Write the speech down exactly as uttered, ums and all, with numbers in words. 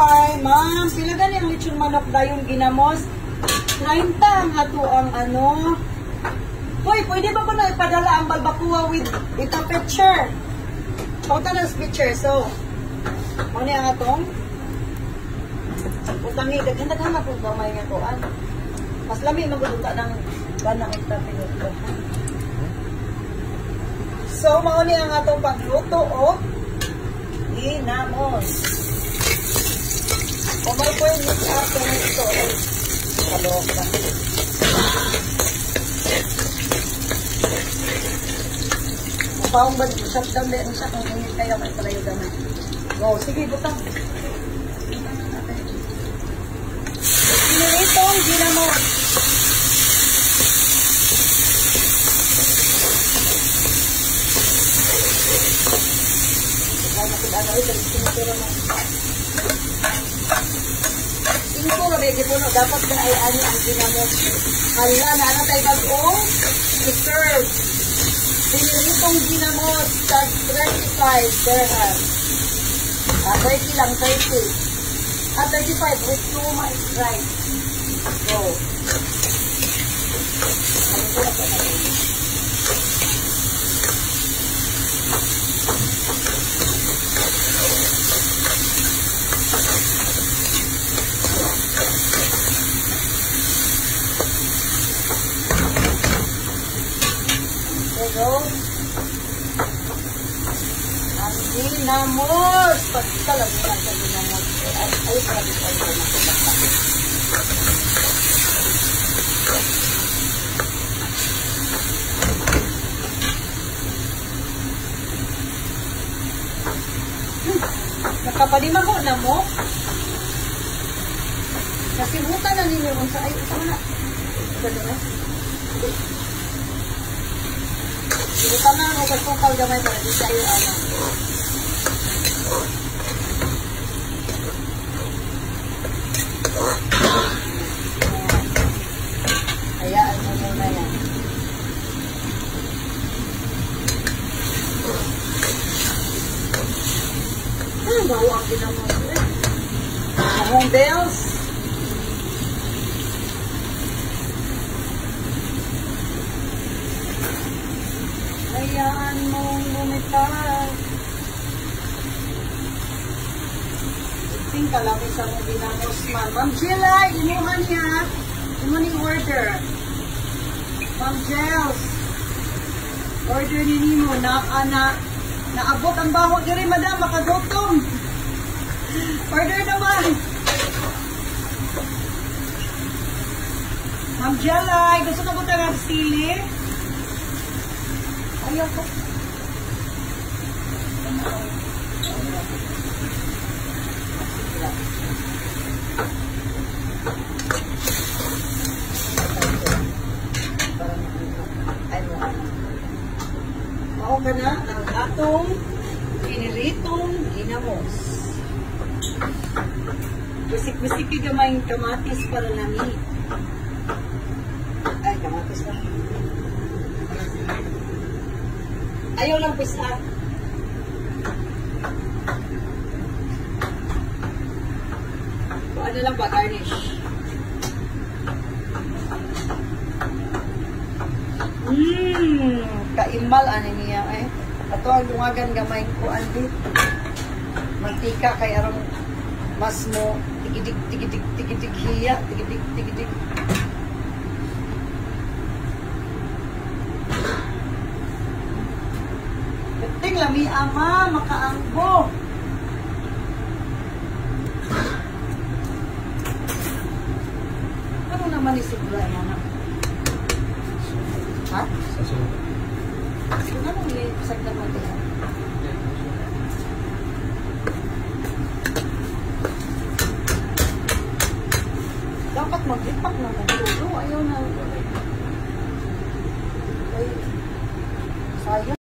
Hi, ma'am. Pila gani ang lechon manok dayon ginamos? thirty ang ato ang ano. Hoy, pwede ba ko na ipadala ang balbacoa with ito picture? Pauta ng picture. So, ano ang atong? Utangi, daghan-daghan na po ba may nga kuan? Mas lami magudunta ng banang ito pinuto. So, mauni ang atong pagluto o ginamos. O may po yung mix up na ito. Kalok na. Paong ba, shutdown din siya kung init kayo kay talayo gamay. Go, sige, butang. Pinilitong ginamos. Singko na medyo puno. Dapat na ay ano ang ginamos. Hala na ano tayo bagong i-serve. Pinilitong ginamos tag thirty-five dirham. Ah, thirty lang, thirty. Ah, thirty-five with two much rice. So, ano po na po natin? Pero, ang ginamos. Pagka lang nila sa ginamos. Ay, ay, para dito ay kumakita. Hmm. Nakapadimako na mo. Kasimutan na ninyo kung sa ay, isa na. Ito na. Ito na ako pagkukal gamay para di tayo ano. Hayaan mo muna yan. Ah, bawa ang ginamot eh. Among bells. Hayaan mong lumitaw. Ting kalami sa mong ginamos man. Ma'am Jilla, inuhan niya. Imo ni order. Ma'am Jels. Order ni Nimo na ana. Naabot ang baho diri madam, makagutom. Order naman. Ma'am Jella, gusto na ba tayo sili? Ayaw ko. Mao ka na ang atong pinilitong ginamos. Bisik-bisik yung gamay kamatis para nami. Ay, kamatis lang. Ayaw lang pisa. Ano lang ba, garnish? Mmm, kaimal ano niya eh. Ato ang lungagan gamay ko andi. Mantika kay arang mas mo tigidig tigidig tigidig hiya, tigidig tigidig. Ting lami ama makaanggo. Ano naman isigla yan? Ha? Sa sulit. Ano ni sagdan mo din? Dapat mag-ipak na mag-luto. Ayaw na. Ay, sayang.